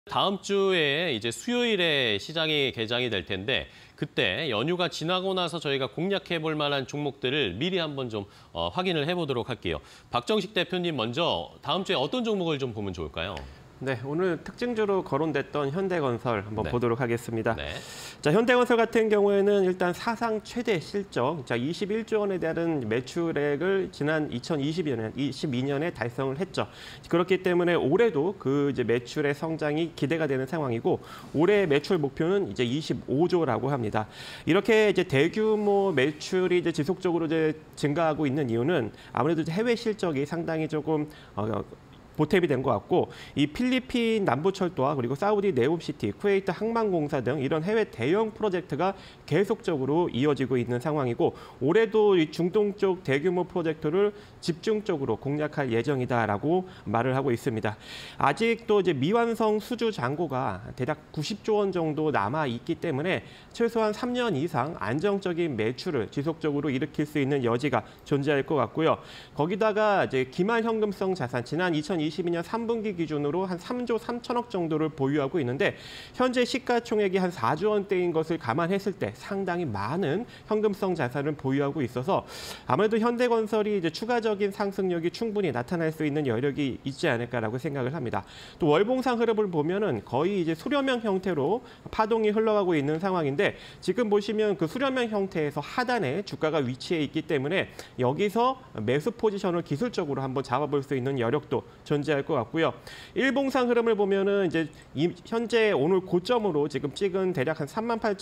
다음 주에 이제 수요일에 시장이 개장이 될 텐데 그때 연휴가 지나고 나서 저희가 공략해 볼 만한 종목들을 미리 한번 좀 확인을 해보도록 할게요. 박정식 대표님 먼저 다음 주에 어떤 종목을 좀 보면 좋을까요? 네, 오늘 특징주로 거론됐던 현대건설 한번 보도록 하겠습니다. 네. 자, 현대건설 같은 경우에는 일단 사상 최대 실적, 21조 원에 대한 매출액을 지난 2022년에 달성을 했죠. 그렇기 때문에 올해도 그 이제 매출의 성장이 기대가 되는 상황이고 올해 매출 목표는 이제 25조라고 합니다. 이렇게 이제 대규모 매출이 이제 지속적으로 이제 증가하고 있는 이유는 아무래도 해외 실적이 상당히 조금 보탬이 된 것 같고 이 필리핀 남부철도와 그리고 사우디 네옴시티, 쿠웨이트 항만공사 등 이런 해외 대형 프로젝트가 계속적으로 이어지고 있는 상황이고 올해도 이 중동 쪽 대규모 프로젝트를 집중적으로 공략할 예정이다라고 말을 하고 있습니다. 아직도 이제 미완성 수주 잔고가 대략 90조 원 정도 남아 있기 때문에 최소한 3년 이상 안정적인 매출을 지속적으로 일으킬 수 있는 여지가 존재할 것 같고요. 거기다가 이제 기말 현금성 자산 지난 2022년 3분기 기준으로 한 3조 3천억 정도를 보유하고 있는데 현재 시가총액이 한 4조 원대인 것을 감안했을 때 상당히 많은 현금성 자산을 보유하고 있어서 아무래도 현대건설이 이제 추가적인 상승력이 충분히 나타날 수 있는 여력이 있지 않을까라고 생각을 합니다. 또 월봉상 흐름을 보면은 거의 이제 수렴형 형태로 파동이 흘러가고 있는 상황인데 지금 보시면 그 수렴형 형태에서 하단에 주가가 위치해 있기 때문에 여기서 매수 포지션을 기술적으로 한번 잡아볼 수 있는 여력도 존재할 것 같고요. 일봉상 흐름을 보면은 이제 현재 오늘 고점으로 지금 찍은 대략 한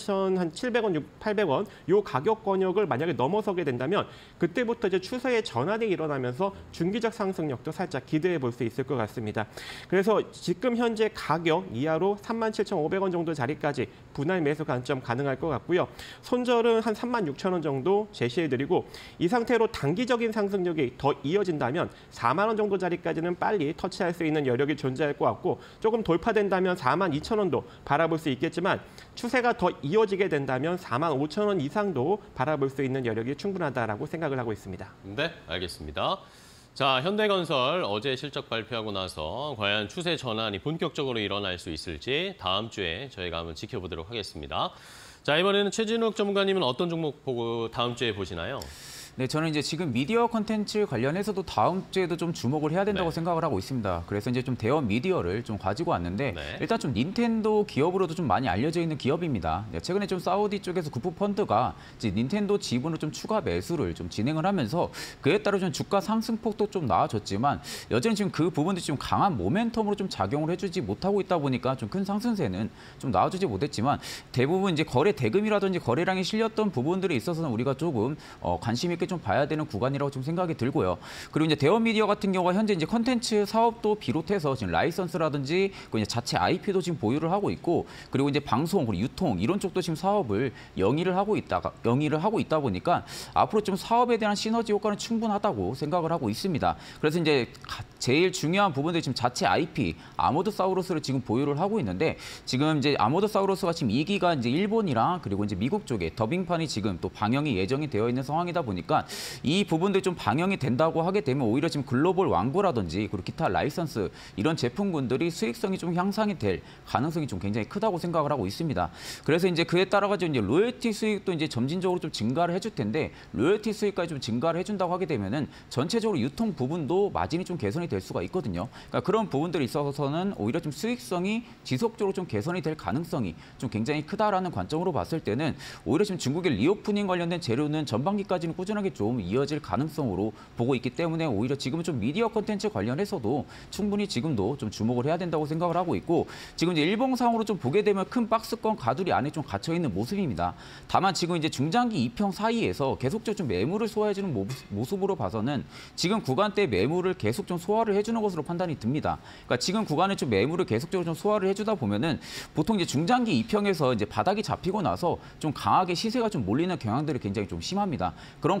38,700원, 800원 요 가격 권역을 만약에 넘어서게 된다면 그때부터 이제 추세의 전환이 일어나면서 중기적 상승력도 살짝 기대해 볼 수 있을 것 같습니다. 그래서 지금 현재 가격 이하로 37,500원 정도 자리까지 분할 매수 관점 가능할 것 같고요. 손절은 한 36,000원 정도 제시해드리고 이 상태로 단기적인 상승력이 더 이어진다면 4만 원 정도 자리까지는 빨리 터치할 수 있는 여력이 존재할 것 같고 조금 돌파된다면 42,000원도 바라볼 수 있겠지만 추세가 더 이어지게 된다면 45,000원 이상도 바라볼 수 있는 여력이 충분하다라고 생각을 하고 있습니다. 네, 알겠습니다. 자, 현대건설 어제 실적 발표하고 나서 과연 추세 전환이 본격적으로 일어날 수 있을지 다음 주에 저희가 한번 지켜보도록 하겠습니다. 자, 이번에는 최진욱 전문가님은 어떤 종목 보고 다음 주에 보시나요? 네, 저는 이제 지금 미디어 콘텐츠 관련해서도 다음 주에도 좀 주목을 해야 된다고 생각을 하고 있습니다. 그래서 이제 좀 대형 미디어를 좀 가지고 왔는데 일단 좀 닌텐도 기업으로도 좀 많이 알려져 있는 기업입니다. 최근에 좀 사우디 쪽에서 구프 펀드가 이제 닌텐도 지분을 좀 추가 매수를 좀 진행을 하면서 그에 따라 좀 주가 상승폭도 좀 나아졌지만 여전히 지금 그 부분들이 좀 강한 모멘텀으로 좀 작용을 해주지 못하고 있다 보니까 좀 큰 상승세는 좀 나와주지 못했지만 대부분 이제 거래 대금이라든지 거래량이 실렸던 부분들이 있어서는 우리가 조금 관심 있게 좀 봐야 되는 구간이라고 좀 생각이 들고요. 그리고 이제 대형 미디어 같은 경우가 현재 이제 컨텐츠 사업도 비롯해서 지금 라이선스라든지 이제 자체 IP도 지금 보유를 하고 있고 그리고 이제 방송 그리고 유통 이런 쪽도 지금 사업을 영위를 하고 있다 보니까 앞으로 좀 사업에 대한 시너지 효과는 충분하다고 생각을 하고 있습니다. 그래서 이제 제일 중요한 부분들이 지금 자체 IP 아모드사우루스를 지금 보유를 하고 있는데 지금 이제 아모드사우루스가 지금 2기가 이제 일본이랑 그리고 이제 미국 쪽에 더빙판이 지금 또 방영이 예정이 되어 있는 상황이다 보니까 이 부분들이 좀 방영이 된다고 하게 되면 오히려 지금 글로벌 왕구라든지 그리고 기타 라이선스 이런 제품군들이 수익성이 좀 향상이 될 가능성이 좀 굉장히 크다고 생각을 하고 있습니다. 그래서 이제 그에 따라 가지고 이제 로열티 수익도 이제 점진적으로 좀 증가를 해줄 텐데 로열티 수익까지 좀 증가를 해준다고 하게 되면은 전체적으로 유통 부분도 마진이 좀 개선이 될 수가 있거든요. 그러니까 그런 부분들이 있어서는 오히려 좀 수익성이 지속적으로 좀 개선이 될 가능성이 좀 굉장히 크다라는 관점으로 봤을 때는 오히려 지금 중국의 리오프닝 관련된 재료는 전반기까지는 꾸준하게 좀 이어질 가능성으로 보고 있기 때문에 오히려 지금은 좀 미디어 콘텐츠 관련해서도 충분히 지금도 좀 주목을 해야 된다고 생각을 하고 있고 지금 이제 일봉상으로 좀 보게 되면 큰 박스권 가두리 안에 좀 갇혀 있는 모습입니다. 다만 지금 이제 중장기 2평 사이에서 계속적으로 좀 매물을 소화해주는 모습으로 봐서는 지금 구간대 매물을 계속 좀 소화를 해주는 것으로 판단이 듭니다. 그러니까 지금 구간에 좀 매물을 계속적으로 좀 소화를 해주다 보면은 보통 이제 중장기 2평에서 이제 바닥이 잡히고 나서 좀 강하게 시세가 좀 몰리는 경향들이 굉장히 좀 심합니다. 그런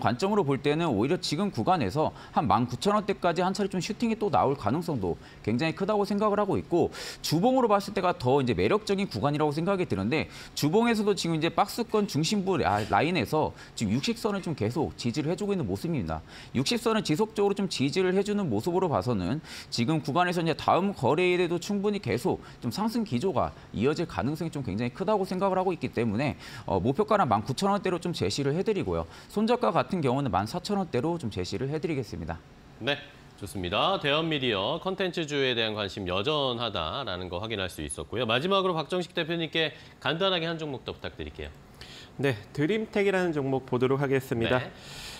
관점으로 볼 때는 오히려 지금 구간에서 한 19,000원대까지 한 차례 좀 슈팅이 또 나올 가능성도 굉장히 크다고 생각을 하고 있고 주봉으로 봤을 때가 더 이제 매력적인 구간이라고 생각이 드는데 주봉에서도 지금 이제 박스권 중심부 라인에서 지금 60선을 좀 계속 지지를 해주고 있는 모습입니다. 60선을 지속적으로 좀 지지를 해주는 모습으로 봐서는 지금 구간에서 이제 다음 거래일에도 충분히 계속 좀 상승 기조가 이어질 가능성이 좀 굉장히 크다고 생각을 하고 있기 때문에 목표가는 19,000원대로 좀 제시를 해드리고요. 손절가 같은 경우는 14,000원대로 좀 제시를 해드리겠습니다. 네, 좋습니다. 대형미디어 컨텐츠주에 대한 관심 여전하다라는 거 확인할 수 있었고요. 마지막으로 박정식 대표님께 간단하게 한 종목 더 부탁드릴게요. 네, 드림텍이라는 종목 보도록 하겠습니다. 네.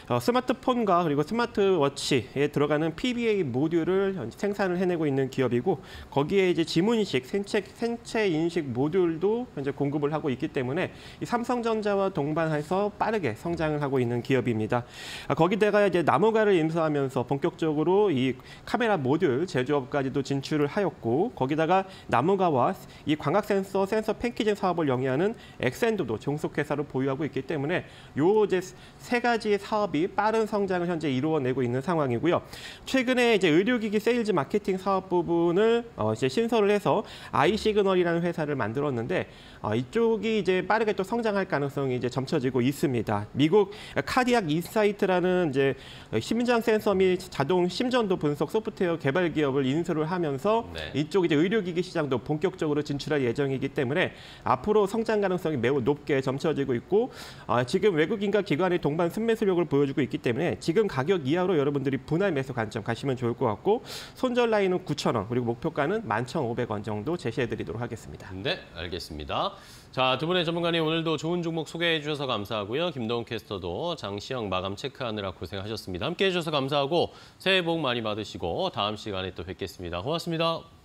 스마트폰과 그리고 스마트워치에 들어가는 PBA 모듈을 현재 생산을 해내고 있는 기업이고 거기에 이제 지문인식, 생체 인식 모듈도 현재 공급을 하고 있기 때문에 이 삼성전자와 동반해서 빠르게 성장을 하고 있는 기업입니다. 거기다가 이제 나무가를 인수하면서 본격적으로 이 카메라 모듈 제조업까지도 진출을 하였고 거기다가 나무가와 이 광학 센서 패키징 사업을 영위하는 엑센도도 종속회사로 보유하고 있기 때문에 요 이제 세 가지 사업이 빠른 성장을 현재 이루어내고 있는 상황이고요. 최근에 이제 의료기기 세일즈 마케팅 사업 부분을 이제 신설을 해서 아이시그널이라는 회사를 만들었는데 이쪽이 이제 빠르게 또 성장할 가능성이 이제 점쳐지고 있습니다. 미국 카디악 인사이트라는 이제 심장 센서 및 자동 심전도 분석 소프트웨어 개발 기업을 인수를 하면서 네. 이쪽 이제 의료기기 시장도 본격적으로 진출할 예정이기 때문에 앞으로 성장 가능성이 매우 높게 점쳐지고 있고 지금 외국인과 기관의 동반 순매수력을 보여주고 있기 때문에 지금 가격 이하로 여러분들이 분할 매수 관점 가시면 좋을 것 같고 손절 라인은 9,000원 그리고 목표가는 11,500원 정도 제시해드리도록 하겠습니다. 네, 알겠습니다. 자, 두 분의 전문가님 오늘도 좋은 종목 소개해 주셔서 감사하고요. 김동훈 캐스터도 장시영 마감 체크하느라 고생하셨습니다. 함께해 주셔서 감사하고 새해 복 많이 받으시고 다음 시간에 또 뵙겠습니다. 고맙습니다.